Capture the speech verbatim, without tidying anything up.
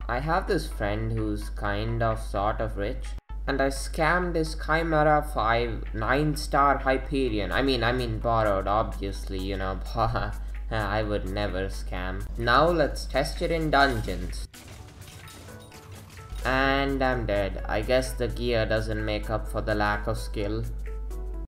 I have this friend who's kind of sort of rich, and I scammed his Chimera five nine star Hyperion. I mean, I mean borrowed, obviously, you know. I would never scam. Now let's test it in dungeons. And I'm dead. I guess the gear doesn't make up for the lack of skill.